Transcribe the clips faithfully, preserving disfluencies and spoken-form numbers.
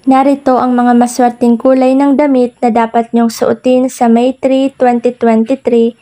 Narito ang mga maswerteng kulay ng damit na dapat niyong suotin sa May three, twenty twenty-three.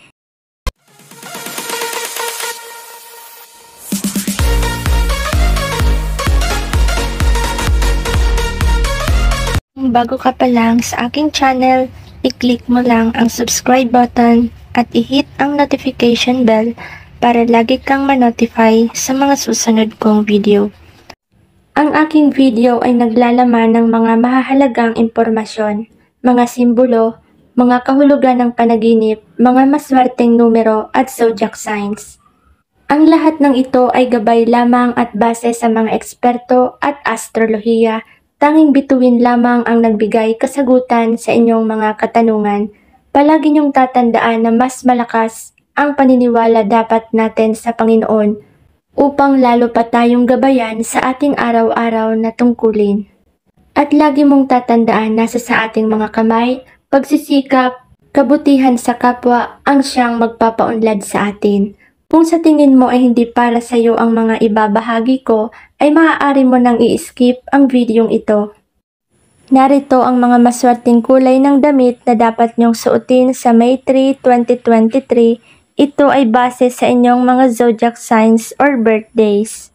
Kung bago ka pa lang sa aking channel, i-click mo lang ang subscribe button at i-hit ang notification bell para lagi kang ma-notify sa mga susunod kong video. Ang aking video ay naglalaman ng mga mahahalagang impormasyon, mga simbolo, mga kahulugan ng panaginip, mga maswerteng numero at zodiac signs. Ang lahat ng ito ay gabay lamang at base sa mga eksperto at astrolohiya. Tanging bituin lamang ang nagbigay kasagutan sa inyong mga katanungan. Palagi niyong tatandaan na mas malakas ang paniniwala dapat natin sa Panginoon upang lalo pa tayong gabayan sa ating araw-araw na tungkulin. At lagi mong tatandaan nasa sa ating mga kamay, pagsisikap, kabutihan sa kapwa ang siyang magpapaunlad sa atin. Kung sa tingin mo ay hindi para sa iyo ang mga ibabahagi ko, ay maaari mo nang i-skip ang videong ito. Narito ang mga maswerteng kulay ng damit na dapat niyong suotin sa May three, twenty twenty-three. Ito ay base sa inyong mga zodiac signs or birthdays.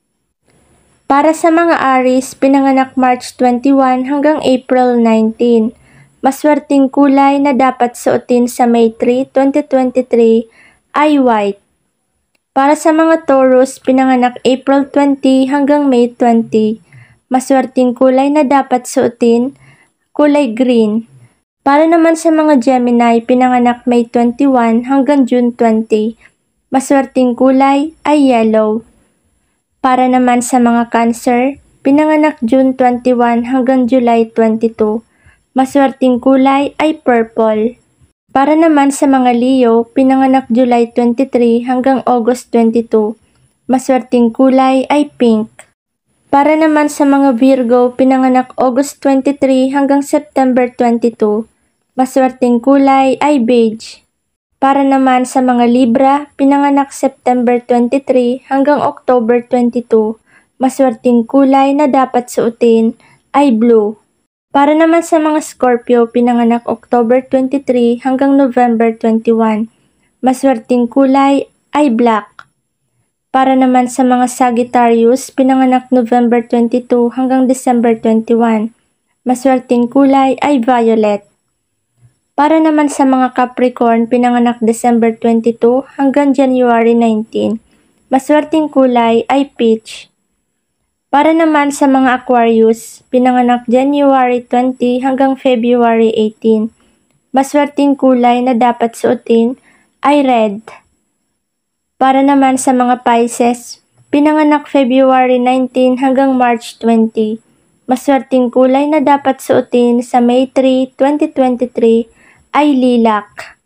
Para sa mga Aries, pinanganak March twenty-one hanggang April nineteen. Maswerteng kulay na dapat suotin sa May three, twenty twenty-three ay white. Para sa mga Taurus, pinanganak April twenty hanggang May twenty. Maswerteng kulay na dapat suotin, kulay green. Para naman sa mga Gemini, pinanganak May twenty-one hanggang June twenty. Maswerteng kulay ay yellow. Para naman sa mga Cancer, pinanganak June twenty-one hanggang July twenty-two. Maswerteng kulay ay purple. Para naman sa mga Leo, pinanganak July twenty-three hanggang August twenty-two. Maswerteng kulay ay pink. Para naman sa mga Virgo, pinanganak August twenty-three hanggang September twenty-two. Maswerteng kulay ay beige. Para naman sa mga Libra, pinanganak September twenty-three hanggang October twenty-two. Maswerteng kulay na dapat suotin ay blue. Para naman sa mga Scorpio, pinanganak October twenty-three hanggang November twenty-one. Maswerteng kulay ay black. Para naman sa mga Sagittarius, pinanganak November twenty-two hanggang December twenty-one. Maswerteng kulay ay violet. Para naman sa mga Capricorn, pinanganak December twenty-two hanggang January nineteen. Maswerteng kulay ay peach. Para naman sa mga Aquarius, pinanganak January twenty hanggang February eighteen. Maswerteng kulay na dapat suotin ay red. Para naman sa mga Pisces, pinanganak February nineteen hanggang March twenty. Maswerteng kulay na dapat suotin sa May three, twenty twenty-three ay lilac.